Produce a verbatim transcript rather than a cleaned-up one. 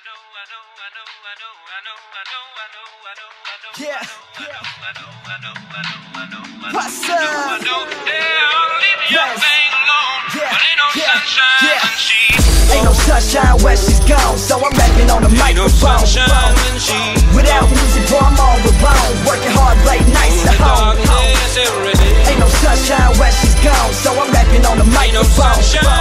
Yeah. What's up? Yes. Yeah. Yeah. Yeah. Ain't no sunshine where she's gone, so I'm rapping on the microphone. Without music, boy, I'm all alone, working hard late nights to home. Ain't no sunshine where she's gone, so I'm rapping on the microphone.